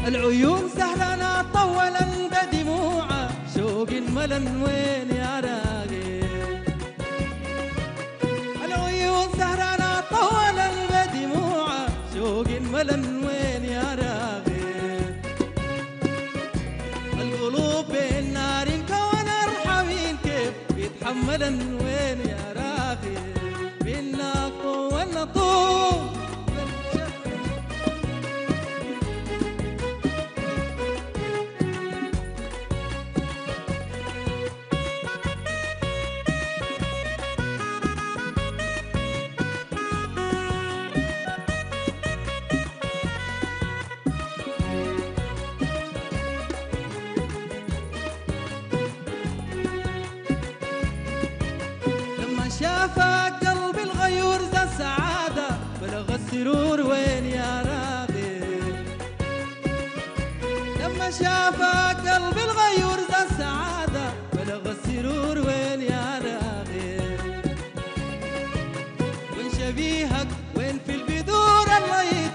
العيون سهرانة طولا بدموعة شوق ملن وين يا راغب. العيون سهرانة طولا بدموعة شوق ملن وين يا راغب. القلوب بين نار ونار حمين كيف يتحملن وين يا راغب. بالناق والنطوف شافك قلبي الغيور ذا السعادة بلغ السرور وين يا راغب. لما شافك قلبي الغيور ذا السعادة بلغ السرور وين يا راغب. وين شبيهك وين في البدور الله